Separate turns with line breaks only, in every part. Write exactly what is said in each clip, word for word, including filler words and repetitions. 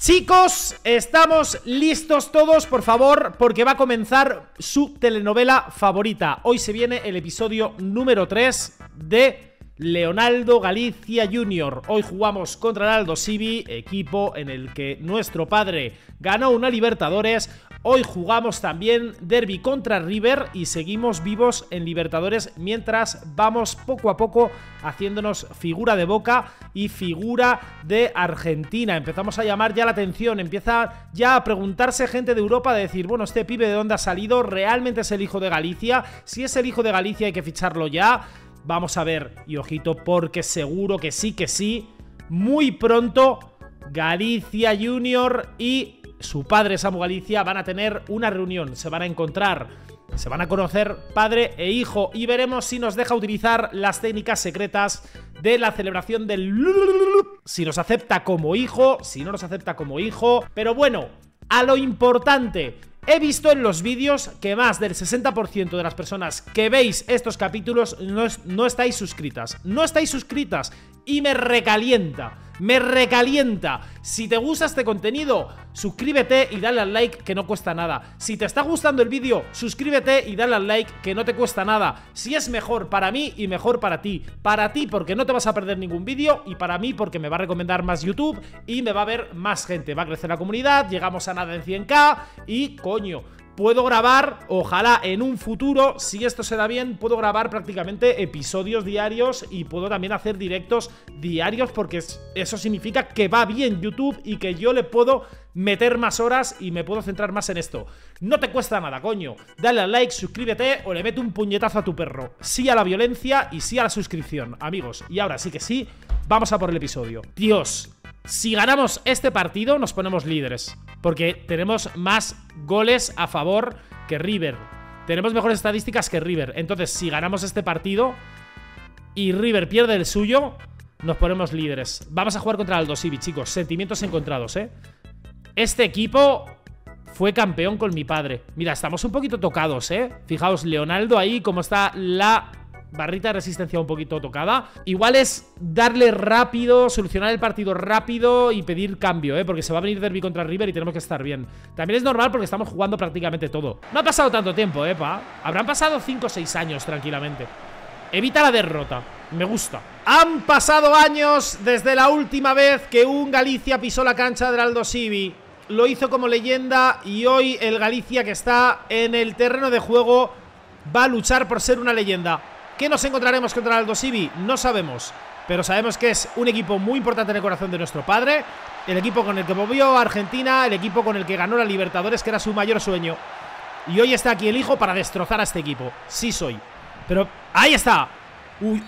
Chicos, estamos listos todos, por favor, porque va a comenzar su telenovela favorita. Hoy se viene el episodio número tres de Leonaldo Galicia junior Hoy jugamos contra el Aldo Civi, equipo en el que nuestro padre ganó una Libertadores. Hoy jugamos también derbi contra River y seguimos vivos en Libertadores mientras vamos poco a poco haciéndonos figura de Boca y figura de Argentina. Empezamos a llamar ya la atención, empieza ya a preguntarse gente de Europa, de decir, bueno, este pibe de dónde ha salido, ¿realmente es el hijo de Galicia? Si es el hijo de Galicia hay que ficharlo ya. Vamos a ver, y ojito porque seguro que sí, que sí, muy pronto Galicia junior y su padre Samu Galicia van a tener una reunión, se van a encontrar, se van a conocer padre e hijo y veremos si nos deja utilizar las técnicas secretas de la celebración del... Si nos acepta como hijo, si no nos acepta como hijo, pero bueno, a lo importante... He visto en los vídeos que más del sesenta por ciento de las personas que veis estos capítulos no, es, no estáis suscritas. No estáis suscritas y me recalienta, me recalienta. Si te gusta este contenido, suscríbete y dale al like que no cuesta nada. Si te está gustando el vídeo, suscríbete y dale al like que no te cuesta nada. Si es mejor para mí y mejor para ti. Para ti porque no te vas a perder ningún vídeo y para mí porque me va a recomendar más YouTube y me va a ver más gente. Va a crecer la comunidad, llegamos a nada en cien K y... coño, puedo grabar, ojalá en un futuro, si esto se da bien, puedo grabar prácticamente episodios diarios y puedo también hacer directos diarios porque eso significa que va bien YouTube y que yo le puedo meter más horas y me puedo centrar más en esto. No te cuesta nada, coño. Dale al like, suscríbete o le meto un puñetazo a tu perro. Sí a la violencia y sí a la suscripción, amigos. Y ahora sí que sí, vamos a por el episodio. Dios, si ganamos este partido nos ponemos líderes, porque tenemos más goles a favor que River. Tenemos mejores estadísticas que River. Entonces, si ganamos este partido y River pierde el suyo, nos ponemos líderes. Vamos a jugar contra Aldo Civi, chicos. Sentimientos encontrados, ¿eh? Este equipo fue campeón con mi padre. Mira, estamos un poquito tocados, ¿eh? Fijaos, Leonaldo ahí, como está la... barrita de resistencia un poquito tocada. Igual es darle rápido, solucionar el partido rápido y pedir cambio, ¿eh? Porque se va a venir derbi contra River y tenemos que estar bien. También es normal porque estamos jugando prácticamente todo. No ha pasado tanto tiempo, ¿eh, pa? Habrán pasado cinco o seis años tranquilamente. Evita la derrota. Me gusta. Han pasado años desde la última vez que un Galicia pisó la cancha del Aldo Civi. Lo hizo como leyenda y hoy el Galicia que está en el terreno de juego va a luchar por ser una leyenda. ¿Qué nos encontraremos contra el Aldo Civi? No sabemos, pero sabemos que es un equipo muy importante en el corazón de nuestro padre. El equipo con el que movió a Argentina, el equipo con el que ganó la Libertadores, que era su mayor sueño. Y hoy está aquí el hijo para destrozar a este equipo. Sí soy. Pero ahí está. Uy.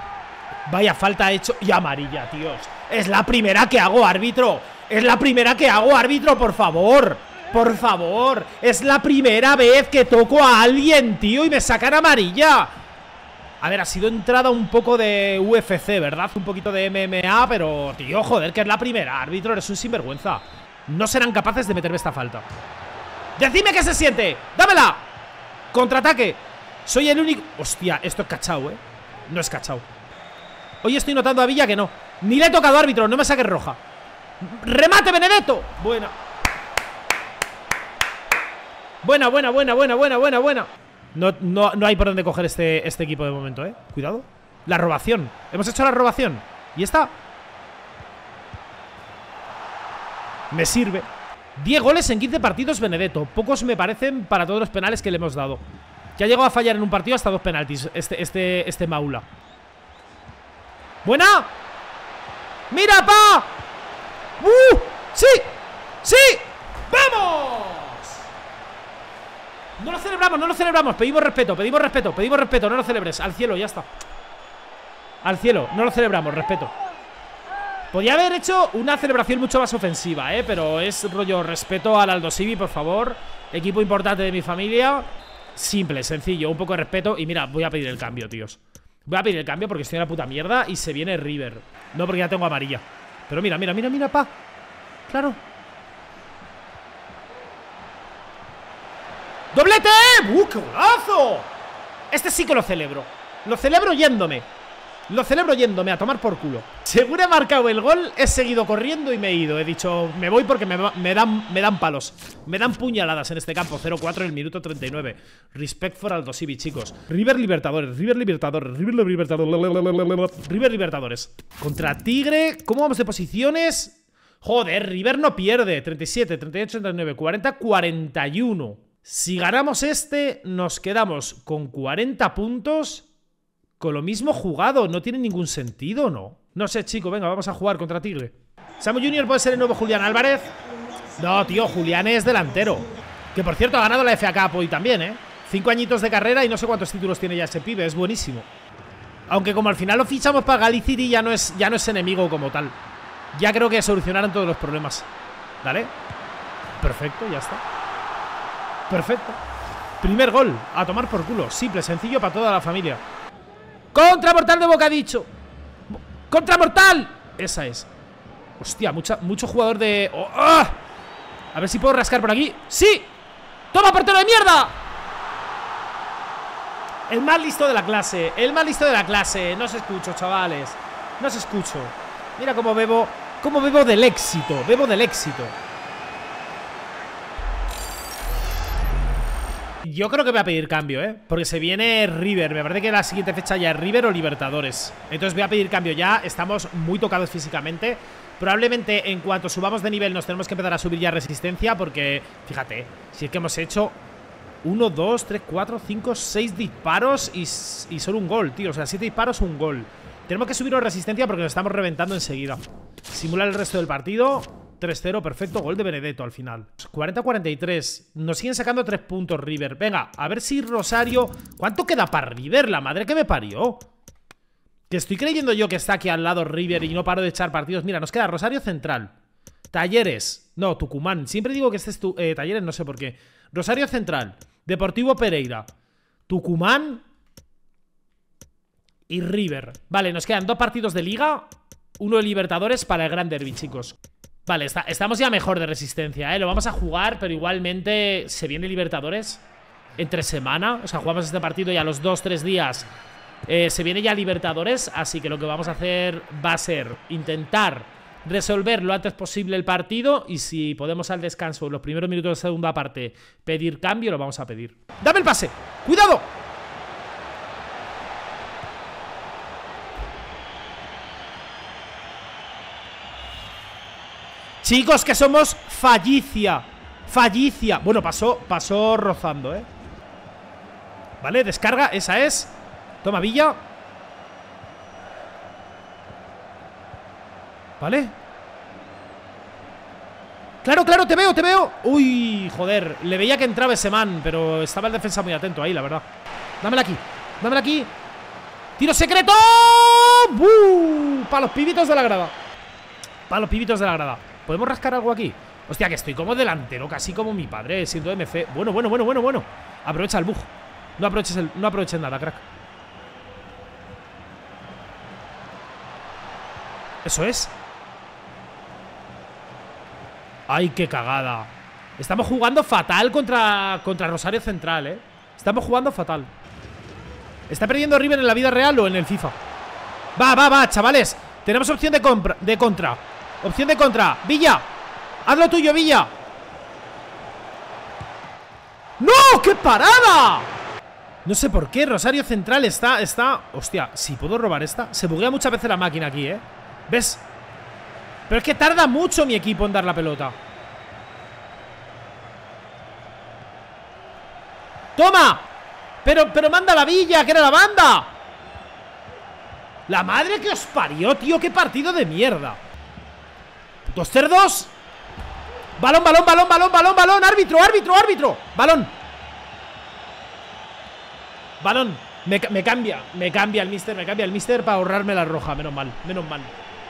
Vaya falta hecho. Y amarilla, tíos. Es la primera que hago, árbitro. Es la primera que hago, árbitro, por favor. Por favor. Es la primera vez que toco a alguien, tío, y me sacan amarilla. A ver, ha sido entrada un poco de U F C, ¿verdad? Un poquito de M M A, pero... tío, joder, que es la primera. Árbitro, eres un sinvergüenza. No serán capaces de meterme esta falta. ¡Decidme qué se siente! ¡Dámela! Contraataque. Soy el único... hostia, esto es cachao, ¿eh? No es cachao. Hoy estoy notando a Villa que no. Ni le he tocado, árbitro, no me saques roja. ¡Remate, Benedetto! Buena. Buena, buena, buena, buena, buena, buena, buena. No, no, no hay por dónde coger este, este equipo de momento, ¿eh? Cuidado. La robación. Hemos hecho la robación. Y está. Me sirve. diez goles en quince partidos, Benedetto. Pocos me parecen para todos los penales que le hemos dado. Que ha llegado a fallar en un partido hasta dos penaltis Este, este, este Maula. ¡Buena! ¡Mira, pa! ¡Uh! ¡Sí! ¡Sí! ¡Vamos! No lo celebramos, no lo celebramos. Pedimos respeto, pedimos respeto, pedimos respeto. No lo celebres, al cielo, ya está. Al cielo, no lo celebramos, respeto. Podría haber hecho una celebración mucho más ofensiva, eh, pero es rollo respeto al Aldo Civi, por favor. Equipo importante de mi familia. Simple, sencillo, un poco de respeto. Y mira, voy a pedir el cambio, tíos. Voy a pedir el cambio porque estoy en la puta mierda y se viene River. No porque ya tengo amarilla. Pero mira, mira, mira, mira, pa. Claro. ¡Doblete! ¡Uh, qué golazo! Este sí que lo celebro. Lo celebro yéndome. Lo celebro yéndome a tomar por culo. Según he marcado el gol, he seguido corriendo y me he ido. He dicho, me voy porque me, me, dan, me dan palos. Me dan puñaladas en este campo. cero cuatro en el minuto treinta y nueve. Respect for Aldo Civi, chicos. River Libertadores, River Libertadores, River Libertadores, River Libertadores. Contra Tigre. ¿Cómo vamos de posiciones? Joder, River no pierde. treinta y siete, treinta y ocho, treinta y nueve, cuarenta, cuarenta y uno. Si ganamos este, nos quedamos con cuarenta puntos. Con lo mismo jugado, no tiene ningún sentido, ¿no? No sé, chico, venga, vamos a jugar contra Tigre. Samu Junior puede ser el nuevo Julián Álvarez. No, tío, Julián es delantero. Que por cierto ha ganado la F A Cup hoy también, ¿eh? Cinco añitos de carrera y no sé cuántos títulos tiene ya ese pibe, es buenísimo. Aunque como al final lo fichamos para Galiciri, ya no es, ya no es enemigo como tal. Ya creo que solucionaron todos los problemas. Dale. Perfecto, ya está. Perfecto. Primer gol, a tomar por culo. Simple, sencillo para toda la familia. ¡Contramortal de Bocadicho! ¡Contramortal! Esa es. Hostia, mucha, mucho jugador de... Oh, ¡oh! A ver si puedo rascar por aquí. ¡Sí! ¡Toma, portero de mierda! El más listo de la clase. El más listo de la clase. No os escucho, chavales. No os escucho. Mira cómo bebo. Cómo bebo del éxito. Bebo del éxito. Yo creo que voy a pedir cambio, ¿eh? Porque se viene River. Me parece que la siguiente fecha ya es River o Libertadores. Entonces voy a pedir cambio ya. Estamos muy tocados físicamente. Probablemente en cuanto subamos de nivel nos tenemos que empezar a subir ya resistencia. Porque, fíjate, si es que hemos hecho uno, dos, tres, cuatro, cinco, seis disparos y, y solo un gol, tío. O sea, siete disparos, un gol. Tenemos que subirnos resistencia porque nos estamos reventando enseguida. Simular el resto del partido. tres cero, perfecto, gol de Benedetto al final. Cuarenta a cuarenta y tres. Nos siguen sacando tres puntos River. Venga, a ver si Rosario... ¿Cuánto queda para River? La madre que me parió. Que estoy creyendo yo que está aquí al lado River y no paro de echar partidos. Mira, nos queda Rosario Central, Talleres, no, Tucumán. Siempre digo que este es tu, eh, Talleres, no sé por qué. Rosario Central, Deportivo Pereira, Tucumán y River. Vale, nos quedan dos partidos de Liga, uno de Libertadores para el Gran Derby, chicos. Vale, está, estamos ya mejor de resistencia, ¿eh? Lo vamos a jugar, pero igualmente se viene Libertadores entre semana. O sea, jugamos este partido y a los dos, tres días eh, se viene ya Libertadores. Así que lo que vamos a hacer va a ser intentar resolver lo antes posible el partido. Y si podemos al descanso, en los primeros minutos de segunda parte, pedir cambio, lo vamos a pedir. ¡Dame el pase! ¡Cuidado! Chicos, que somos fallicia. Fallicia. Bueno, pasó, pasó rozando, ¿eh? Vale, descarga, esa es. Toma, Villa. Vale. Claro, claro, te veo, te veo. Uy, joder, le veía que entraba ese man, pero estaba el defensa muy atento ahí, la verdad. Dámela aquí, dámela aquí. ¡Tiro secreto! ¡Buu! Para los pibitos de la grada. Para los pibitos de la grada. ¿Podemos rascar algo aquí? Hostia, que estoy como delantero, casi como mi padre, siendo M C. Bueno, bueno, bueno, bueno, bueno. Aprovecha el bug. No aproveches, el, no aproveches nada, crack. Eso es. Ay, qué cagada. Estamos jugando fatal contra, contra Rosario Central, eh. Estamos jugando fatal. ¿Está perdiendo River en la vida real o en el FIFA? Va, va, va, chavales. Tenemos opción de, compra, de contra. Opción de contra. Villa, haz lo tuyo, Villa. ¡No! ¡Qué parada! No sé por qué Rosario Central está, está... Hostia, si puedo robar esta. Se buguea muchas veces la máquina aquí, ¿eh? ¿Ves? Pero es que tarda mucho mi equipo en dar la pelota. ¡Toma! Pero, pero manda la Villa, que era la banda. La madre que os parió, tío. ¡Qué partido de mierda! ¡Dos cerdos! Balón, balón, balón, balón, balón, balón. Árbitro, árbitro, árbitro. Balón. Balón. Me, me cambia, me cambia el mister, me cambia el mister para ahorrarme la roja. Menos mal, menos mal.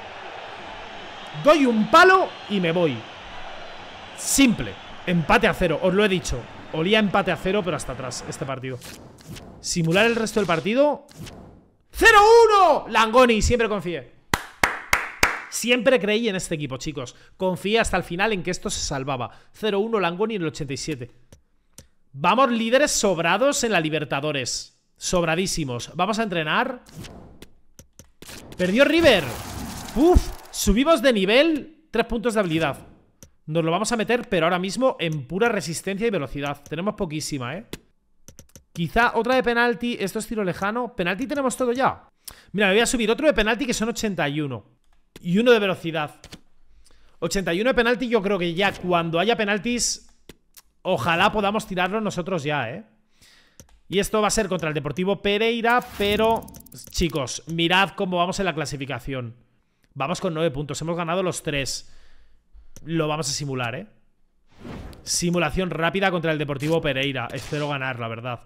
Doy un palo y me voy. Simple. Empate a cero, os lo he dicho. Olía empate a cero, pero hasta atrás este partido. Simular el resto del partido. ¡cero uno! Langoni, siempre confié. Siempre creí en este equipo, chicos. Confié hasta el final en que esto se salvaba. cero uno Langoni en el ochenta y siete. Vamos líderes sobrados en la Libertadores. Sobradísimos. Vamos a entrenar. Perdió River. Uf, subimos de nivel. Tres puntos de habilidad. Nos lo vamos a meter, pero ahora mismo en pura resistencia y velocidad. Tenemos poquísima, ¿eh? Quizá otra de penalti. Esto es tiro lejano. Penalti tenemos todo ya. Mira, me voy a subir otro de penalti que son ochenta y uno. Y uno de velocidad. ochenta y uno de penalti, yo creo que ya cuando haya penaltis, ojalá podamos tirarlo nosotros ya, ¿eh? Y esto va a ser contra el Deportivo Pereira, pero, chicos, mirad cómo vamos en la clasificación. Vamos con nueve puntos, hemos ganado los tres. Lo vamos a simular, ¿eh? Simulación rápida contra el Deportivo Pereira. Espero ganar, la verdad.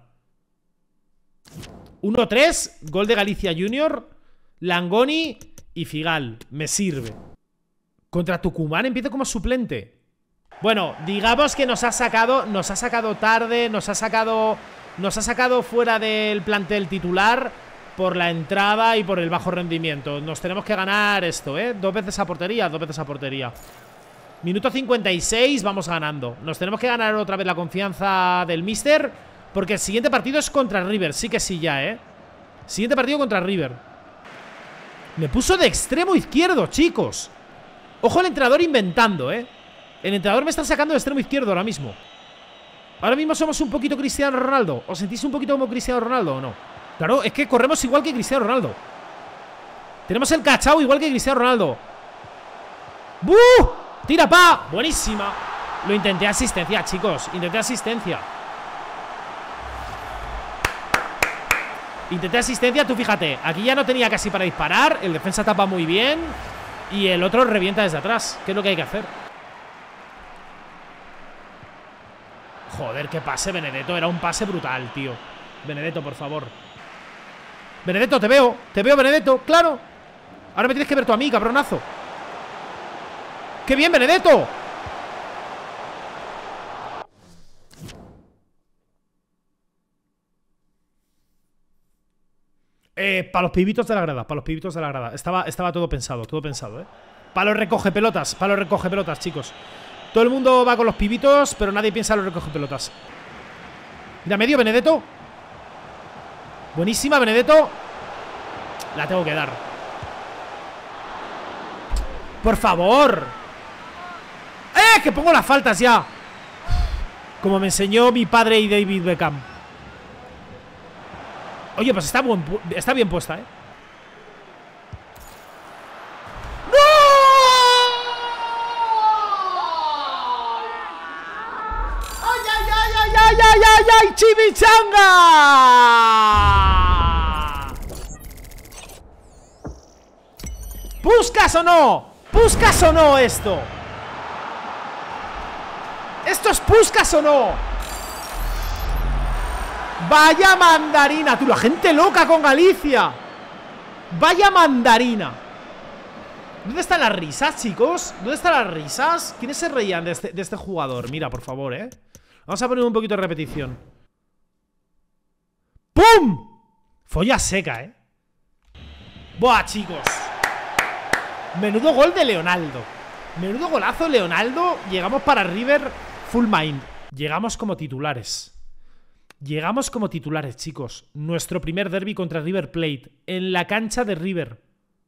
uno tres, gol de Galicia Junior, Langoni y Figal. Me sirve. Contra Tucumán empiezo como suplente. Bueno, digamos que nos ha sacado, nos ha sacado tarde, nos ha sacado, nos ha sacado fuera del plantel titular por la entrada y por el bajo rendimiento. Nos tenemos que ganar esto, ¿eh? Dos veces a portería, dos veces a portería. Minuto cincuenta y seis, vamos ganando. Nos tenemos que ganar otra vez la confianza del míster, porque el siguiente partido es contra River. Sí que sí ya, ¿eh? Siguiente partido contra River. Me puso de extremo izquierdo, chicos. Ojo el entrenador inventando, ¿eh? El entrenador me está sacando de extremo izquierdo ahora mismo. Ahora mismo somos un poquito Cristiano Ronaldo. ¿Os sentís un poquito como Cristiano Ronaldo o no? Claro, es que corremos igual que Cristiano Ronaldo. Tenemos el cachao igual que Cristiano Ronaldo. ¡Buh! ¡Tira pa! Buenísima. Lo intenté asistencia, chicos. Intenté asistencia. Intenté asistencia, tú fíjate. Aquí ya no tenía casi para disparar. El defensa tapa muy bien. Y el otro revienta desde atrás. ¿Qué es lo que hay que hacer? Joder, qué pase, Benedetto. Era un pase brutal, tío. Benedetto, por favor. Benedetto, te veo. Te veo, Benedetto, claro. Ahora me tienes que ver tú a mí, cabronazo. ¡Qué bien, Benedetto! Eh, para los pibitos de la grada, para los pibitos de la grada. Estaba, estaba todo pensado, todo pensado, ¿eh? Para los recoge pelotas, para los recoge pelotas, chicos. Todo el mundo va con los pibitos, pero nadie piensa en los recoge pelotas. Mira, medio, Benedetto. Buenísima, Benedetto. La tengo que dar. Por favor. ¡Eh! Que pongo las faltas ya. Como me enseñó mi padre y David Beckham. Oye, pues está, buen, está bien puesta, ¿eh? ¡No! ¡Ay, ay, ay, ay, ay, ay, ay, ay! ¡Chimichanga! ¿Puskas o no? ¿Puskas o no esto? ¿Esto es Puskas o no? Vaya mandarina, tú, la gente loca con Galicia. Vaya mandarina. ¿Dónde están las risas, chicos? ¿Dónde están las risas? ¿Quiénes se reían de este, de este jugador? Mira, por favor, ¿eh? Vamos a poner un poquito de repetición. ¡Pum! Folla seca, ¿eh? Buah, chicos. Menudo gol de Leonaldo. Menudo golazo, Leonaldo. Llegamos para River full mind. Llegamos como titulares. Llegamos como titulares, chicos. Nuestro primer derbi contra River Plate. En la cancha de River.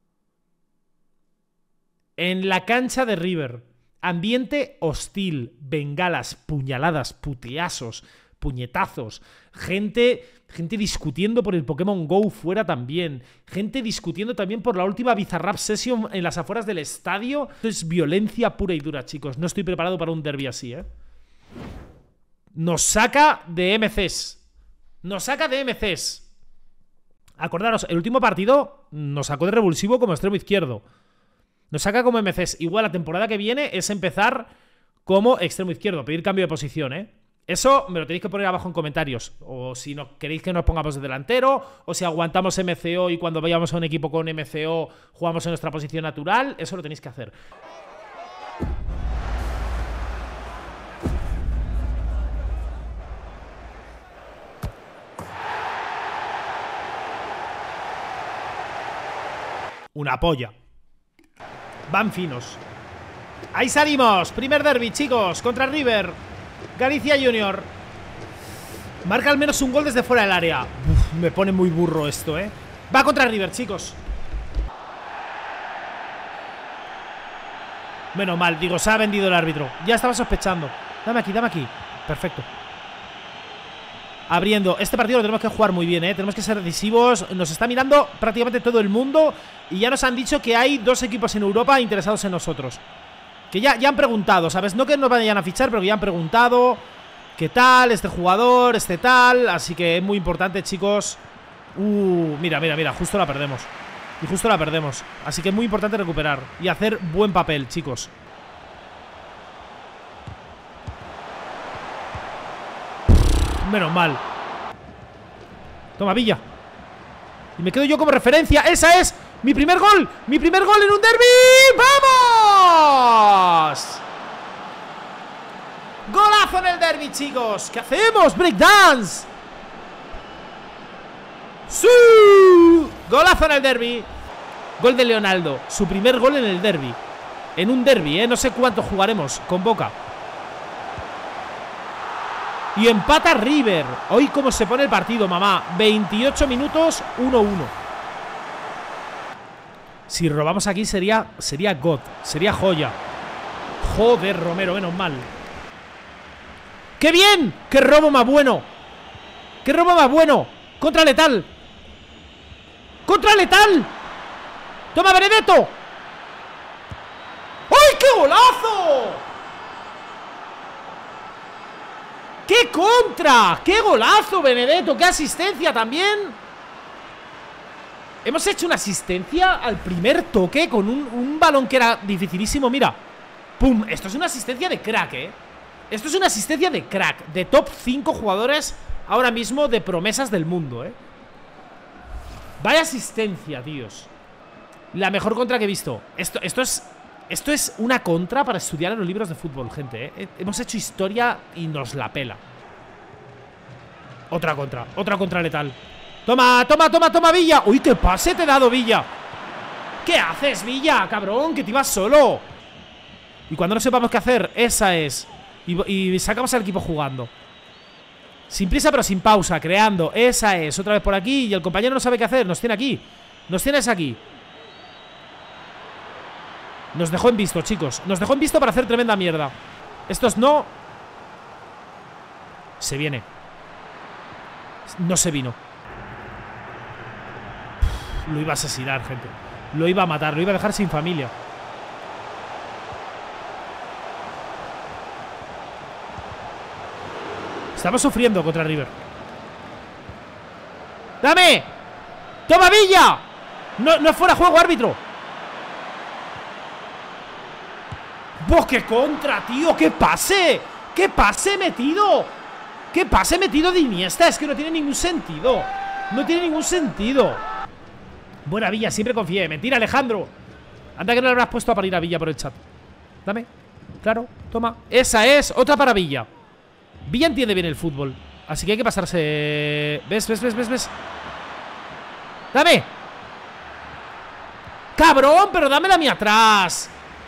En la cancha de River. Ambiente hostil. Bengalas, puñaladas, puteazos, puñetazos. Gente, gente discutiendo por el Pokémon Go fuera también. Gente discutiendo también por la última Bizarrap Session en las afueras del estadio. Esto es violencia pura y dura, chicos. No estoy preparado para un derbi así, ¿eh? Nos saca de M Cs. Nos saca de M Cs. Acordaros, el último partido nos sacó de revulsivo como extremo izquierdo. Nos saca como M Cs. Igual la temporada que viene es empezar como extremo izquierdo. Pedir cambio de posición, ¿eh? Eso me lo tenéis que poner abajo en comentarios. O si no queréis que nos pongamos de delantero, o si aguantamos M C O y cuando vayamos a un equipo con M C O jugamos en nuestra posición natural. Eso lo tenéis que hacer. Una polla. Van finos. Ahí salimos. Primer derbi, chicos. Contra River. Galicia Junior. Marca al menos un gol desde fuera del área. Uf, me pone muy burro esto, ¿eh? Va contra River, chicos. Menos mal, digo, se ha vendido el árbitro. Ya estaba sospechando. Dame aquí, dame aquí. Perfecto. Abriendo. Este partido lo tenemos que jugar muy bien, ¿eh? Tenemos que ser decisivos. Nos está mirando prácticamente todo el mundo. Y ya nos han dicho que hay dos equipos en Europa interesados en nosotros. Que ya, ya han preguntado, ¿sabes? No que nos vayan a fichar, pero que ya han preguntado qué tal, este jugador, este tal. Así que es muy importante, chicos. Uh, mira, mira, mira, justo la perdemos. Y justo la perdemos. Así que es muy importante recuperar y hacer buen papel, chicos. Menos mal. Toma, Villa. Y me quedo yo como referencia. ¡Esa es mi primer gol! ¡Mi primer gol en un derbi! ¡Vamos! ¡Golazo en el derbi, chicos! ¿Qué hacemos? ¡Breakdance! ¡Sí! Golazo en el derbi. Gol de Leonaldo. Su primer gol en el derbi. En un derbi, ¿eh? No sé cuánto jugaremos con Boca. Y empata River. Hoy cómo se pone el partido, mamá. veintiocho minutos, uno uno. Si robamos aquí sería Sería God, sería joya. Joder, Romero, menos mal. ¡Qué bien! ¡Qué robo más bueno! ¡Qué robo más bueno! ¡Contra Letal! ¡Contra Letal! ¡Toma, Benedetto! ¡Ay, qué golazo! ¡Qué contra! ¡Qué golazo, Benedetto! ¡Qué asistencia también! Hemos hecho una asistencia al primer toque con un, un balón que era dificilísimo. Mira, ¡pum! Esto es una asistencia de crack, ¿eh? Esto es una asistencia de crack. De top cinco jugadores ahora mismo de promesas del mundo, ¿eh? Vaya asistencia, tíos. La mejor contra que he visto. Esto, esto es... Esto es una contra para estudiar en los libros de fútbol, gente, ¿eh? Hemos hecho historia y nos la pela. Otra contra, otra contra letal. Toma, toma, toma, toma, Villa. Uy, qué pase te he dado, Villa. ¿Qué haces, Villa? Cabrón, que te ibas solo. Y cuando no sepamos qué hacer, esa es. Y, y sacamos al equipo jugando. Sin prisa pero sin pausa, creando. Esa es, otra vez por aquí. Y el compañero no sabe qué hacer, nos tiene aquí. Nos tienes aquí. Nos dejó en visto, chicos. Nos dejó en visto para hacer tremenda mierda. Estos no. Se viene. No se vino. Lo iba a asesinar, gente. Lo iba a matar, lo iba a dejar sin familia. Estamos sufriendo contra River. ¡Dame! ¡Toma, Villa! No, no es fuera juego, árbitro. ¡Vos, qué contra, tío! ¡Qué pase! ¡Qué pase metido! ¡Qué pase metido de Iniesta! Es que no tiene ningún sentido. No tiene ningún sentido. Buena, Villa, siempre confié. Mentira, Alejandro. Anda que no le habrás puesto a parir a Villa por el chat. Dame. Claro, toma. Esa es, otra para Villa. Villa entiende bien el fútbol. Así que hay que pasarse. ¿Ves, ves, ves, ves, ves? ¡Dame! ¡Cabrón! Pero dámela a mí atrás.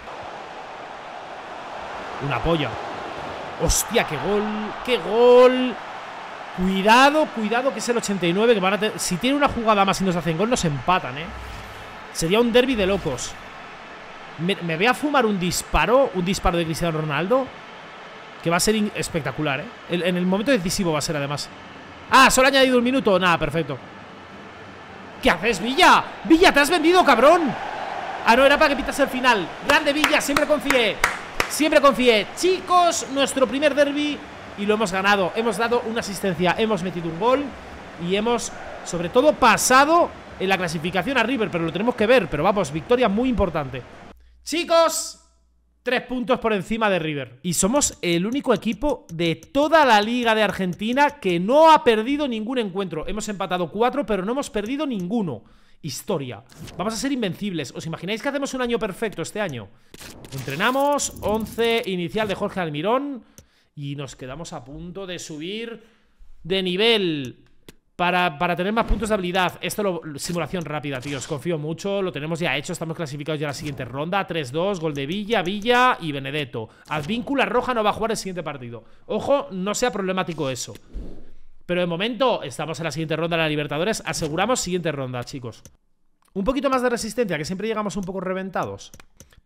Una polla. Hostia, qué gol. Qué gol. Cuidado, cuidado que es el ochenta y nueve que van a tener... Si tiene una jugada más y nos hacen gol, nos empatan, eh. Sería un derbi de locos. Me, me voy a fumar un disparo. Un disparo de Cristiano Ronaldo que va a ser espectacular, eh. el, En el momento decisivo va a ser, además. Ah, solo ha añadido un minuto. Nada, perfecto. ¿Qué haces, Villa? Villa, te has vendido, cabrón. Ah, no, era para que pitas el final. Grande, Villa, siempre confié. Siempre confié. Chicos, nuestro primer derbi y lo hemos ganado. Hemos dado una asistencia, hemos metido un gol y hemos, sobre todo, pasado en la clasificación a River. Pero lo tenemos que ver. Pero vamos, victoria muy importante. Chicos, tres puntos por encima de River. Y somos el único equipo de toda la Liga de Argentina que no ha perdido ningún encuentro. Hemos empatado cuatro, pero no hemos perdido ninguno. Historia. Vamos a ser invencibles. ¿Os imagináis que hacemos un año perfecto este año? Entrenamos, once inicial de Jorge Almirón. Y nos quedamos a punto de subir de nivel para, para tener más puntos de habilidad. Esto lo, simulación rápida, tíos. Confío mucho, lo tenemos ya hecho. Estamos clasificados ya a la siguiente ronda. tres dos, gol de Villa, Villa y Benedetto. Advíncula Roja no va a jugar el siguiente partido. Ojo, no sea problemático eso. Pero de momento estamos en la siguiente ronda de la Libertadores. Aseguramos siguiente ronda, chicos. Un poquito más de resistencia, que siempre llegamos un poco reventados.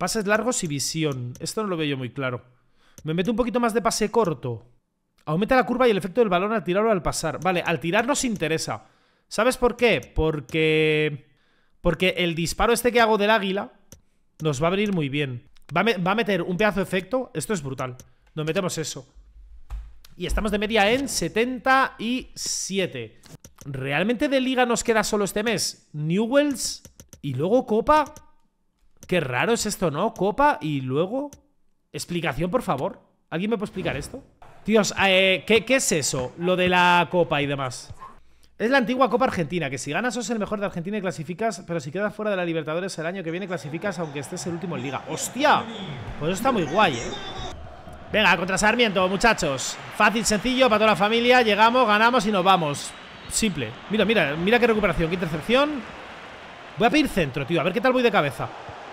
Pases largos y visión. Esto no lo veo yo muy claro. Me meto un poquito más de pase corto. Aumenta la curva y el efecto del balón al tirar o al pasar. Vale, al tirar nos interesa. ¿Sabes por qué? Porque... Porque el disparo este que hago del águila nos va a venir muy bien. Va a, me va a meter un pedazo de efecto. Esto es brutal. Nos metemos eso. Y estamos de media en setenta y siete. ¿Realmente de liga nos queda solo este mes? Newells y luego Copa. Qué raro es esto, ¿no? Copa y luego... Explicación, por favor. ¿Alguien me puede explicar esto? Tíos, eh, ¿qué, ¿qué es eso? Lo de la Copa y demás. Es la antigua Copa Argentina, que si ganas sos el mejor de Argentina y clasificas, pero si quedas fuera de la Libertadores el año que viene clasificas aunque estés el último en liga. ¡Hostia! Pues eso está muy guay, ¿eh? Venga, contra Sarmiento, muchachos. Fácil, sencillo, para toda la familia. Llegamos, ganamos y nos vamos. Simple. Mira, mira, mira qué recuperación, qué intercepción. Voy a pedir centro, tío, a ver qué tal voy de cabeza.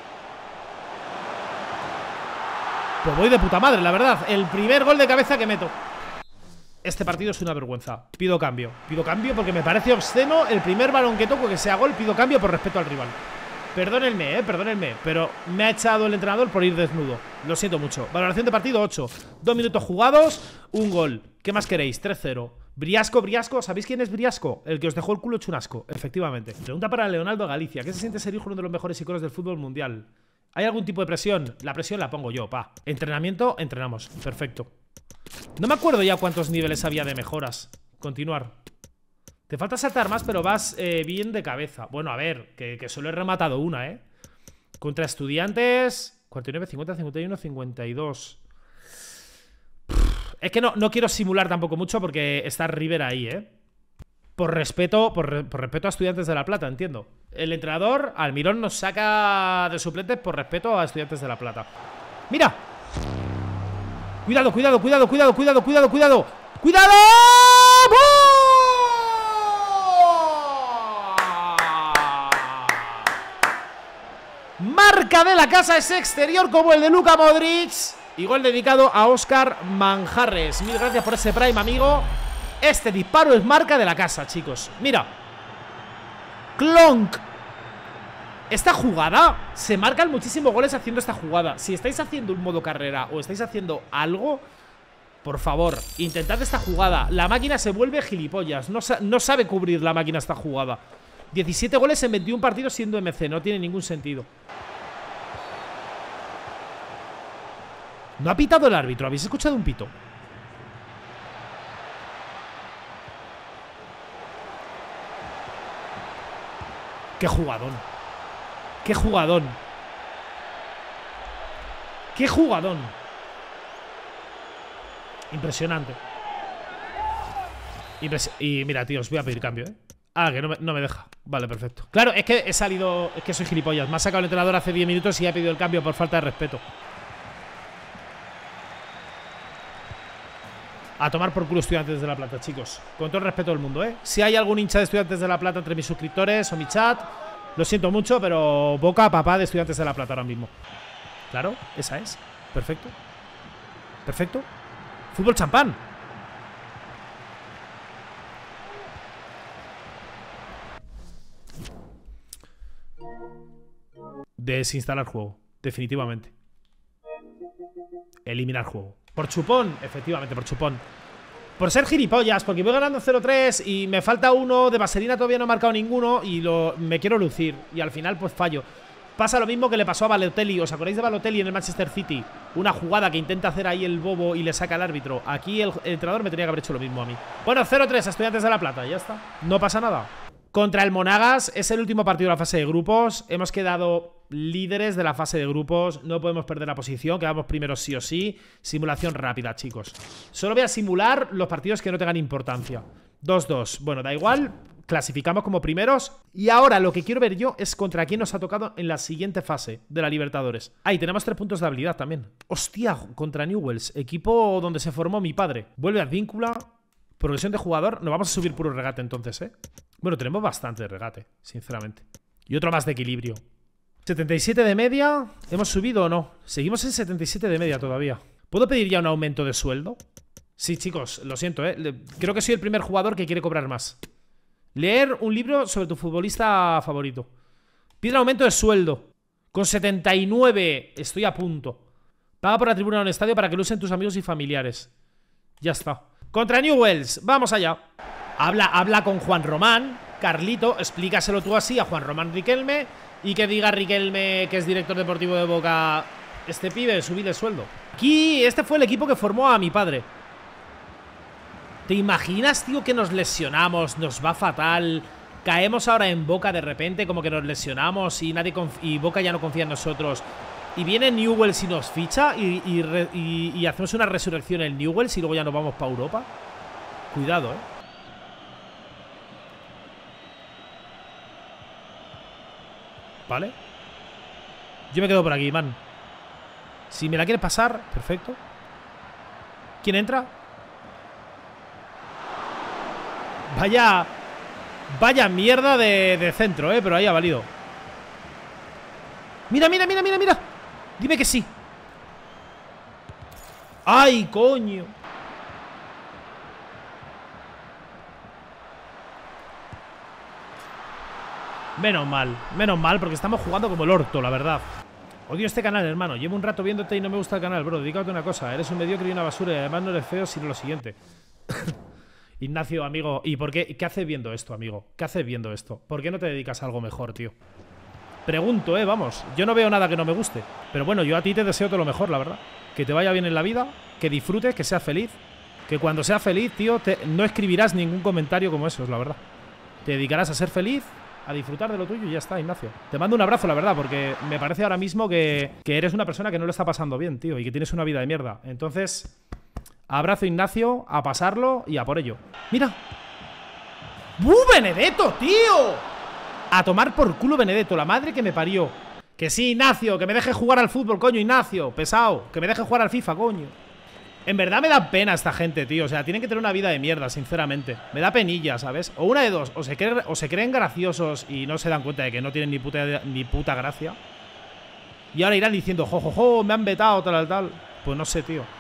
Pues voy de puta madre, la verdad. El primer gol de cabeza que meto. Este partido es una vergüenza. Pido cambio. Pido cambio porque me parece obsceno. El primer balón que toco que sea gol, pido cambio por respeto al rival. Perdónenme, eh, perdónenme, pero me ha echado el entrenador por ir desnudo. Lo siento mucho. Valoración de partido ocho. Dos minutos jugados, un gol. ¿Qué más queréis? tres cero. Briasco, Briasco, ¿sabéis quién es Briasco? El que os dejó el culo hecho un asco, efectivamente. Pregunta para Leonaldo Galicia. ¿Qué se siente ser hijo de uno de los mejores iconos del fútbol mundial? ¿Hay algún tipo de presión? La presión la pongo yo, pa. Entrenamiento, entrenamos. Perfecto. No me acuerdo ya cuántos niveles había de mejoras. Continuar. Te falta saltar más, pero vas eh, bien de cabeza. Bueno, a ver, que, que solo he rematado una, ¿eh? Contra Estudiantes... cuarenta y nueve, cincuenta, cincuenta y uno, cincuenta y dos... Es que no, no quiero simular tampoco mucho porque está River ahí, ¿eh? Por respeto, por, por respeto a Estudiantes de La Plata, entiendo. El entrenador, Almirón, nos saca de suplentes por respeto a Estudiantes de La Plata. ¡Mira! Cuidado, cuidado, cuidado, cuidado, cuidado, cuidado, cuidado. ¡Cuidado! Marca de la casa, es exterior como el de Luka Modric. Y gol dedicado a Óscar Manjarres. Mil gracias por ese prime, amigo. Este disparo es marca de la casa, chicos. Mira. Clonk. Esta jugada, se marcan muchísimos goles haciendo esta jugada. Si estáis haciendo un modo carrera o estáis haciendo algo, por favor, intentad esta jugada. La máquina se vuelve gilipollas. No, sa no sabe cubrir la máquina esta jugada. diecisiete goles en veintiún partidos siendo M C. No tiene ningún sentido. No ha pitado el árbitro. ¿Habéis escuchado un pito? ¡Qué jugadón! ¡Qué jugadón! ¡Qué jugadón! Impresionante. Impres y mira, tío, os voy a pedir cambio, ¿eh? Ah, que no me, no me deja. Vale, perfecto. Claro, es que he salido... Es que soy gilipollas. Me ha sacado el entrenador hace diez minutos y ha pedido el cambio por falta de respeto. A tomar por culo Estudiantes de La Plata, chicos. Con todo el respeto del mundo, ¿eh? Si hay algún hincha de Estudiantes de La Plata entre mis suscriptores o mi chat, lo siento mucho, pero boca a papá de Estudiantes de La Plata ahora mismo. Claro, esa es. Perfecto. Perfecto. Fútbol champán. Desinstalar juego. Definitivamente. Eliminar juego. Por chupón, efectivamente, por chupón. Por ser gilipollas, porque voy ganando cero tres y me falta uno. De vaselina todavía no he marcado ninguno y lo, me quiero lucir. Y al final pues fallo. Pasa lo mismo que le pasó a Balotelli. ¿Os acordáis de Balotelli en el Manchester City? Una jugada que intenta hacer ahí el bobo y le saca al árbitro. Aquí el, el entrenador me tenía que haber hecho lo mismo a mí. Bueno, cero tres a Estudiantes de La Plata, ya está. No pasa nada. Contra el Monagas, es el último partido de la fase de grupos. Hemos quedado líderes de la fase de grupos. No podemos perder la posición, quedamos primeros sí o sí. Simulación rápida, chicos. Solo voy a simular los partidos que no tengan importancia. dos dos, bueno, da igual. Clasificamos como primeros. Y ahora lo que quiero ver yo es contra quién nos ha tocado en la siguiente fase de la Libertadores. Ah, y tenemos tres puntos de habilidad también. Hostia, contra Newells, equipo donde se formó mi padre. Vuelve a Advíncula. Progresión de jugador. Nos vamos a subir puro regate entonces, ¿eh? Bueno, tenemos bastante de regate, sinceramente. Y otro más de equilibrio. setenta y siete de media. ¿Hemos subido o no? Seguimos en setenta y siete de media todavía. ¿Puedo pedir ya un aumento de sueldo? Sí, chicos, lo siento, ¿eh? Creo que soy el primer jugador que quiere cobrar más. Leer un libro sobre tu futbolista favorito. Pide un aumento de sueldo. Con setenta y nueve estoy a punto. Paga por la tribuna de un estadio para que lo usen tus amigos y familiares. Ya está. Contra Newell's, vamos allá. Habla, habla con Juan Román. Carlito, explícaselo tú así a Juan Román Riquelme. Y que diga Riquelme, que es director deportivo de Boca: este pibe, subirle el sueldo. Aquí, este fue el equipo que formó a mi padre. ¿Te imaginas, tío, que nos lesionamos, nos va fatal, caemos ahora en Boca de repente, como que nos lesionamos y nadie y Boca ya no confía en nosotros? Y viene Newell's y nos ficha y, y, re y, y hacemos una resurrección en Newell's y luego ya nos vamos para Europa. Cuidado, eh. Vale. Yo me quedo por aquí, man. Si me la quieres pasar, perfecto. ¿Quién entra? Vaya... Vaya mierda de, de centro, eh. Pero ahí ha valido. Mira, mira, mira, mira, mira. Dime que sí. ¡Ay, coño! Menos mal, menos mal, porque estamos jugando como el orto, la verdad. Odio este canal, hermano. Llevo un rato viéndote y no me gusta el canal, bro. Dedícate a una cosa. Eres un mediocre y una basura. Y además no eres feo, sino lo siguiente. Ignacio, amigo. ¿Y por qué? ¿Qué haces viendo esto, amigo? ¿Qué haces viendo esto? ¿Por qué no te dedicas a algo mejor, tío? Pregunto, eh, vamos. Yo no veo nada que no me guste. Pero bueno, yo a ti te deseo todo lo mejor, la verdad. Que te vaya bien en la vida, que disfrutes, que seas feliz. Que cuando seas feliz, tío, te... no escribirás ningún comentario como esos, la verdad. Te dedicarás a ser feliz, a disfrutar de lo tuyo y ya está, Ignacio. Te mando un abrazo, la verdad, porque me parece ahora mismo que, que eres una persona que no lo está pasando bien, tío, y que tienes una vida de mierda. Entonces, abrazo, Ignacio, a pasarlo y a por ello. ¡Mira! ¡Uh, Benedetto, tío! A tomar por culo Benedetto, la madre que me parió. Que sí, Ignacio, que me deje jugar al fútbol, coño, Ignacio, pesado. Que me deje jugar al FIFA, coño. En verdad me da pena esta gente, tío. O sea, tienen que tener una vida de mierda, sinceramente. Me da penilla, ¿sabes? O una de dos. O se creen, o se creen graciosos y no se dan cuenta de que no tienen ni puta, ni puta gracia. Y ahora irán diciendo, jo, jo, jo, me han vetado, tal, tal. Pues no sé, tío.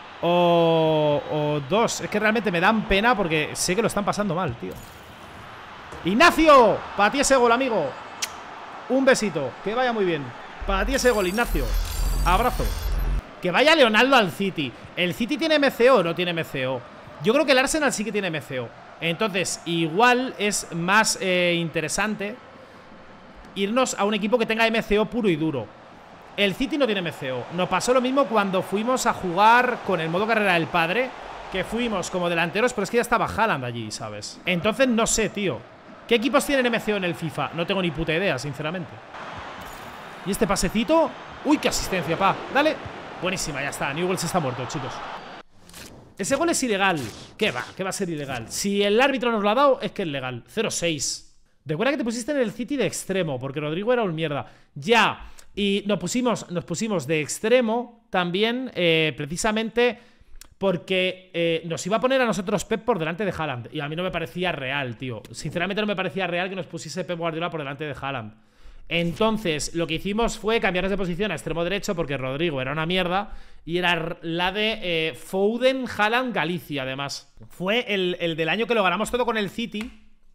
O, o dos. Es que realmente me dan pena porque sé que lo están pasando mal, tío. ¡Ignacio! Para ti ese gol, amigo. Un besito. Que vaya muy bien. Para ti ese gol, Ignacio. Abrazo. Que vaya Leonardo al City. ¿El City tiene M C O o no tiene M C O? Yo creo que el Arsenal sí que tiene M C O. Entonces, igual es más eh, interesante irnos a un equipo que tenga M C O puro y duro. El City no tiene M C O. Nos pasó lo mismo cuando fuimos a jugar con el modo carrera del padre, que fuimos como delanteros, pero es que ya estaba Haaland allí, ¿sabes? Entonces, no sé, tío. ¿Qué equipos tienen M C O en el FIFA? No tengo ni puta idea, sinceramente. ¿Y este pasecito? ¡Uy, qué asistencia, pa! Dale. Buenísima, ya está. Newell's está muerto, chicos. Ese gol es ilegal. ¿Qué va? ¿Qué va a ser ilegal? Si el árbitro nos lo ha dado, es que es legal. cero seis. Recuerda que te pusiste en el City de extremo, porque Rodrigo era un mierda. Ya. Y nos pusimos, nos pusimos de extremo también, eh, precisamente porque eh, nos iba a poner a nosotros Pep por delante de Haaland. Y a mí no me parecía real, tío. Sinceramente no me parecía real que nos pusiese Pep Guardiola por delante de Haaland. Entonces, lo que hicimos fue cambiarnos de posición a extremo derecho porque Rodrigo era una mierda y era la de eh, Foden, Haaland, Galicia, además. Fue el, el del año que lo ganamos todo con el City.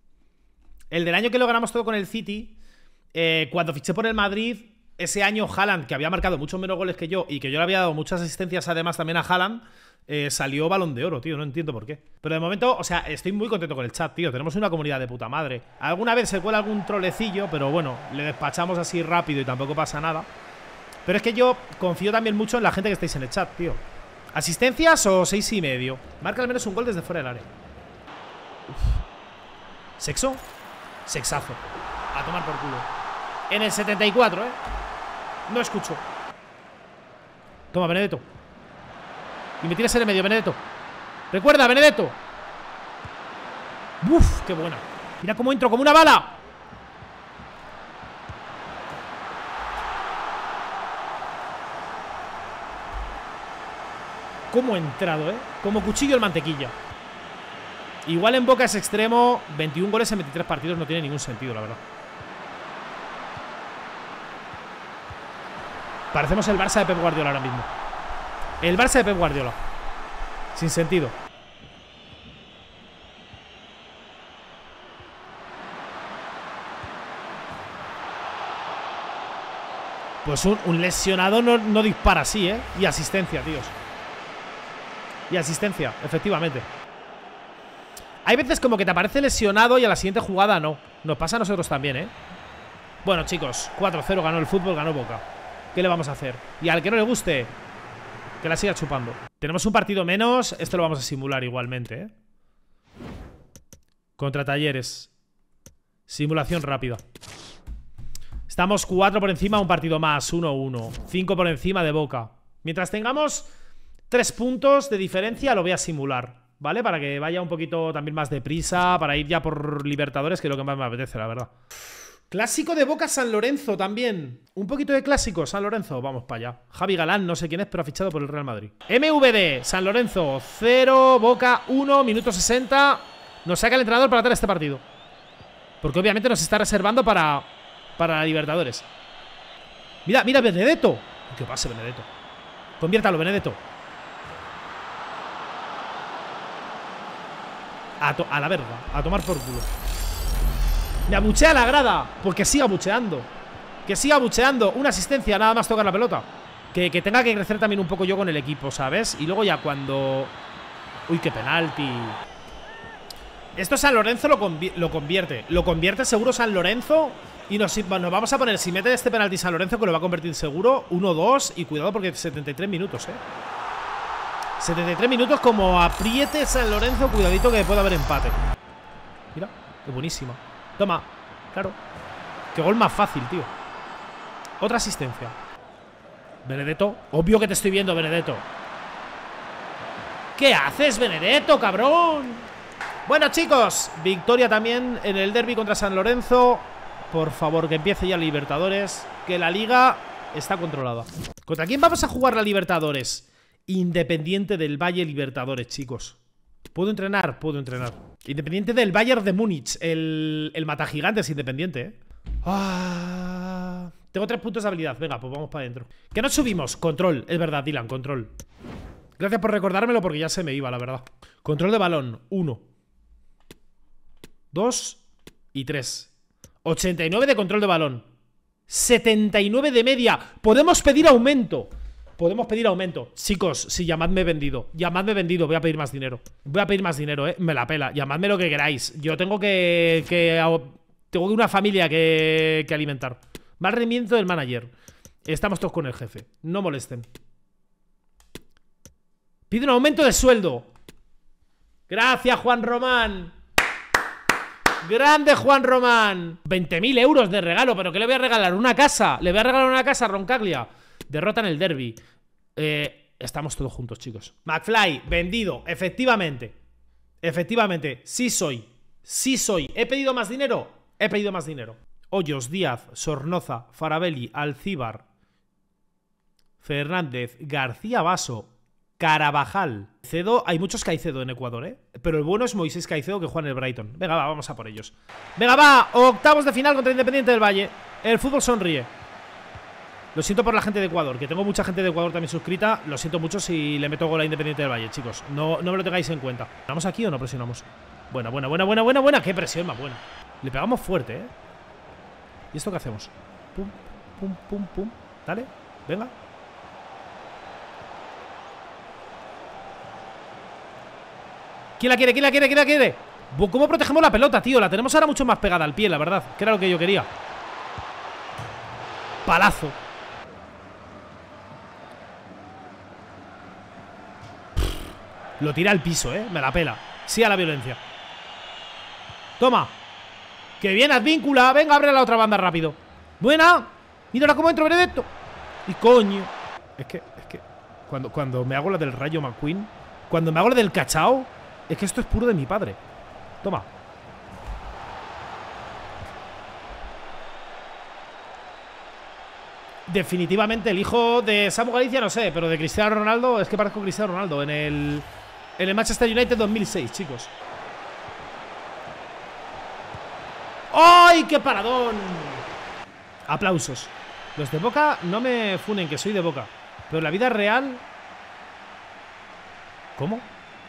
El del año que lo ganamos todo con el City. Eh, cuando fiché por el Madrid, ese año Haaland, que había marcado muchos menos goles que yo y que yo le había dado muchas asistencias además también a Haaland, eh, salió Balón de Oro, tío. No entiendo por qué. Pero de momento, o sea, estoy muy contento con el chat, tío. Tenemos una comunidad de puta madre. Alguna vez se cuela algún trolecillo, pero bueno, le despachamos así rápido y tampoco pasa nada. Pero es que yo confío también mucho en la gente que estáis en el chat, tío. ¿Asistencias o seis y medio? Marca al menos un gol desde fuera del área. Uf. ¿Sexo? Sexazo. A tomar por culo. En el setenta y cuatro, eh. No escucho. Toma, Benedetto. Y me tiras en el medio, Benedetto. Recuerda, Benedetto. Uf, qué buena. Mira cómo entro, como una bala. Cómo he entrado, eh. Como cuchillo el mantequilla. Igual en Boca es extremo. veintiún goles en veintitrés partidos no tiene ningún sentido, la verdad. Parecemos el Barça de Pep Guardiola ahora mismo. El Barça de Pep Guardiola. Sin sentido. Pues un, un lesionado no, no dispara así, ¿eh? Y asistencia, tíos. Y asistencia, efectivamente. Hay veces como que te aparece lesionado y a la siguiente jugada no. Nos pasa a nosotros también, ¿eh? Bueno, chicos, cuatro cero ganó el fútbol, ganó Boca. ¿Qué le vamos a hacer? Y al que no le guste, que la siga chupando. Tenemos un partido menos. Esto lo vamos a simular igualmente, ¿eh? Contra Talleres. Simulación rápida. Estamos cuatro por encima, un partido más, uno uno. cinco por encima de Boca. Mientras tengamos tres puntos de diferencia, lo voy a simular, ¿vale? Para que vaya un poquito también más deprisa, para ir ya por Libertadores, que es lo que más me apetece, la verdad. Clásico de Boca San Lorenzo también. Un poquito de clásico, San Lorenzo. Vamos para allá. Javi Galán, no sé quién es, pero ha fichado por el Real Madrid. M V D, San Lorenzo cero, Boca uno, minuto sesenta. Nos saca el entrenador para tratar este partido. Porque obviamente nos está reservando para, para la Libertadores. Mira, mira Benedetto. ¿Qué pasa, Benedetto? Conviértalo, Benedetto. A, to a la verga, a tomar por culo. Me abuchea la grada. Pues que siga bucheando. Que siga bucheando. Una asistencia, nada más tocar la pelota. Que, que tenga que crecer también un poco yo con el equipo, ¿sabes? Y luego ya cuando... Uy, qué penalti. Esto San Lorenzo lo, convi lo convierte. Lo convierte seguro San Lorenzo. Y nos, nos vamos a poner, si mete este penalti San Lorenzo, que lo va a convertir seguro, uno dos. Y cuidado porque setenta y tres minutos, eh setenta y tres minutos, como apriete San Lorenzo, cuidadito que puede haber empate. Mira, qué buenísima. Toma, claro. Qué gol más fácil, tío. Otra asistencia. Benedetto, obvio que te estoy viendo, Benedetto. ¿Qué haces, Benedetto, cabrón? Bueno, chicos, victoria también en el derbi contra San Lorenzo. Por favor, que empiece ya Libertadores. Que la liga está controlada. ¿Contra quién vamos a jugar la Libertadores? Independiente del Valle Libertadores, chicos. ¿Puedo entrenar? Puedo entrenar. Independiente del Bayern de Múnich. El, el matagigantes independiente, ¿eh? Ah, tengo tres puntos de habilidad. Venga, pues vamos para adentro. ¿Qué nos subimos? Control, es verdad, Dylan, control. Gracias por recordármelo porque ya se me iba, la verdad. Control de balón, uno, dos y tres. ochenta y nueve de control de balón, setenta y nueve de media. Podemos pedir aumento. Podemos pedir aumento. Chicos, si llamadme vendido. Llamadme vendido, voy a pedir más dinero. Voy a pedir más dinero, eh. Me la pela. Llamadme lo que queráis. Yo tengo que... que tengo una familia que, que alimentar. Mal rendimiento del manager. Estamos todos con el jefe. No molesten. Pide un aumento de sueldo. Gracias, Juan Román. Grande Juan Román. veinte mil euros de regalo. ¿Pero qué le voy a regalar? ¿Una casa? ¿Le voy a regalar una casa a Roncaglia? Derrota en el derbi. eh, Estamos todos juntos, chicos. McFly, vendido, efectivamente. Efectivamente, sí soy. Sí soy. ¿He pedido más dinero? He pedido más dinero. Hoyos, Díaz, Sornoza, Farabelli, Alcíbar, Fernández, García Baso, Carabajal, Caicedo. Hay muchos Caicedo en Ecuador, ¿eh? Pero el bueno es Moisés Caicedo, que juega en el Brighton. Venga, va, vamos a por ellos. Venga, va, octavos de final contra Independiente del Valle. El fútbol sonríe. Lo siento por la gente de Ecuador, que tengo mucha gente de Ecuador también suscrita. Lo siento mucho si le meto gol a Independiente del Valle, chicos. No, no me lo tengáis en cuenta. ¿Presionamos aquí o no presionamos? Buena, buena, buena, buena, buena, buena. Qué presión más buena. Le pegamos fuerte, ¿eh? ¿Y esto qué hacemos? Pum, pum, pum, pum. Dale, venga. ¿Quién la quiere? ¿Quién la quiere? ¿Quién la quiere? ¿Cómo protegemos la pelota, tío? La tenemos ahora mucho más pegada al pie, la verdad. Que era lo que yo quería. Palazo. Lo tira al piso, ¿eh? Me la pela. Sí a la violencia. Toma. Que bien, Advíncula. Venga, abre la otra banda rápido. Buena. Mírala cómo entro, Benedetto. Y coño. Es que, es que Cuando, cuando me hago la del Rayo McQueen, cuando me hago la del cachao, es que esto es puro de mi padre. Toma. Definitivamente el hijo de Samu Galicia, no sé, pero de Cristiano Ronaldo, es que parezco Cristiano Ronaldo en el, en el Manchester United dos mil seis, chicos. ¡Ay, qué paradón! Aplausos. Los de Boca no me funen, que soy de Boca. Pero en la vida real... ¿Cómo?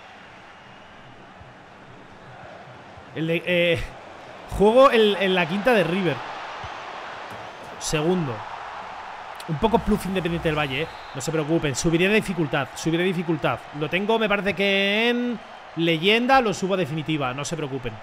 El de, eh, juego en, en la quinta de River. Segundo. Un poco plus Independiente del Valle, ¿eh? No se preocupen, subiré de dificultad, subiré de dificultad. Lo tengo, me parece que en leyenda lo subo a definitiva, no se preocupen.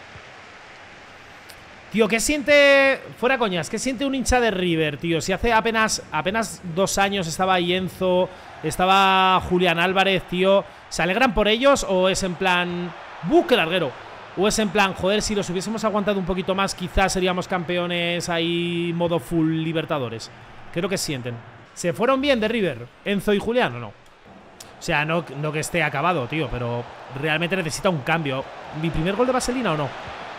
Tío, ¿qué siente, fuera coñas, qué siente un hincha de River, tío? Si hace apenas, apenas dos años estaba ahí Enzo, estaba Julián Álvarez, tío. ¿Se alegran por ellos o es en plan, ¡buh, qué larguero! O es en plan, joder, si los hubiésemos aguantado un poquito más, quizás seríamos campeones ahí modo full Libertadores? ¿Qué es lo que sienten? ¿Se fueron bien de River, Enzo y Julián o no? O sea, no, no que esté acabado, tío, pero realmente necesita un cambio. ¿Mi primer gol de vaselina o no?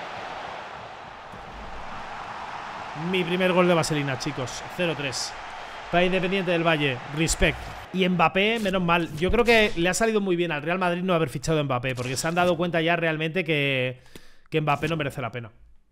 Mi primer gol de vaselina, chicos. cero tres. Para Independiente del Valle. Respect. Y Mbappé, menos mal. Yo creo que le ha salido muy bien al Real Madrid no haber fichado a Mbappé, porque se han dado cuenta ya realmente que, que Mbappé no merece la pena.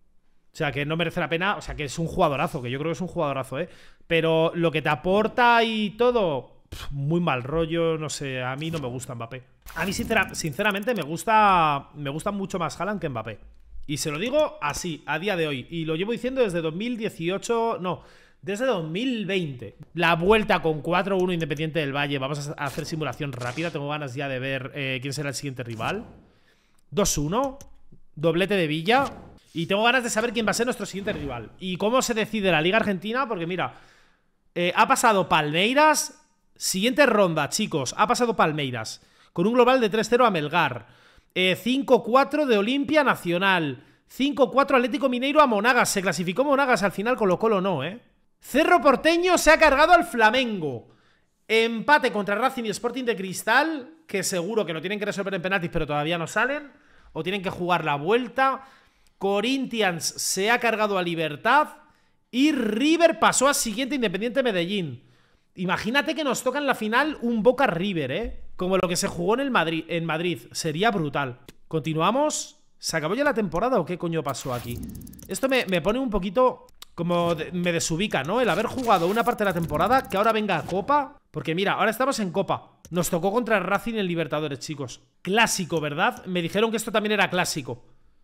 O sea, que no merece la pena. O sea, que es un jugadorazo, que yo creo que es un jugadorazo, ¿eh? Pero lo que te aporta y todo, pff, muy mal rollo, no sé. A mí no me gusta Mbappé. A mí, sincera, sinceramente, me gusta, me gusta mucho más Haaland que Mbappé. Y se lo digo así, a día de hoy. Y lo llevo diciendo desde dos mil dieciocho... No, desde dos mil veinte. La vuelta con cuatro uno Independiente del Valle. Vamos a hacer simulación rápida. Tengo ganas ya de ver eh, quién será el siguiente rival. dos uno. Doblete de Villa. Y tengo ganas de saber quién va a ser nuestro siguiente rival. Y cómo se decide la Liga Argentina. Porque mira, eh, ha pasado Palmeiras. Siguiente ronda, chicos. Ha pasado Palmeiras. Con un global de tres cero a Melgar. Eh, cinco cuatro de Olimpia Nacional. cinco cuatro Atlético Mineiro a Monagas. Se clasificó Monagas al final, Colo Colo no, ¿eh? Cerro Porteño se ha cargado al Flamengo. Empate contra Racing y Sporting de Cristal, que seguro que lo tienen que resolver en penaltis, pero todavía no salen. O tienen que jugar la vuelta. Corinthians se ha cargado a Libertad. Y River pasó a siguiente Independiente Medellín. Imagínate que nos toca en la final un Boca River, ¿eh? Como lo que se jugó en, el Madrid, en Madrid. Sería brutal. Continuamos. ¿Se acabó ya la temporada o qué coño pasó aquí? Esto me, me pone un poquito... Como de, me desubica, ¿no? El haber jugado una parte de la temporada, que ahora venga a Copa. Porque mira, ahora estamos en Copa. Nos tocó contra el Racing en Libertadores, chicos. Clásico, ¿verdad? Me dijeron que esto también era clásico.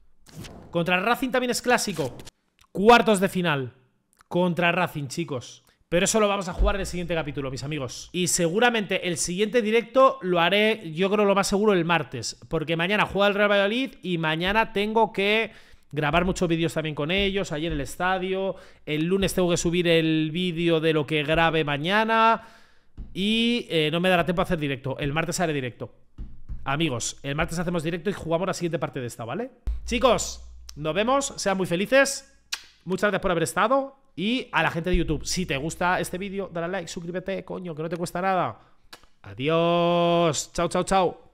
Contra el Racing también es clásico. Cuartos de final. Contra el Racing, chicos. Pero eso lo vamos a jugar en el siguiente capítulo, mis amigos. Y seguramente el siguiente directo lo haré, yo creo lo más seguro, el martes. Porque mañana juega el Real Valladolid y mañana tengo que grabar muchos vídeos también con ellos, allí en el estadio. El lunes tengo que subir el vídeo de lo que grabe mañana. Y eh, no me dará tiempo a hacer directo. El martes haré directo. Amigos, el martes hacemos directo y jugamos la siguiente parte de esta, ¿vale? Chicos, nos vemos, sean muy felices. Muchas gracias por haber estado. Y a la gente de YouTube, si te gusta este vídeo, dale a like, suscríbete, coño, que no te cuesta nada. Adiós. Chao, chao, chao.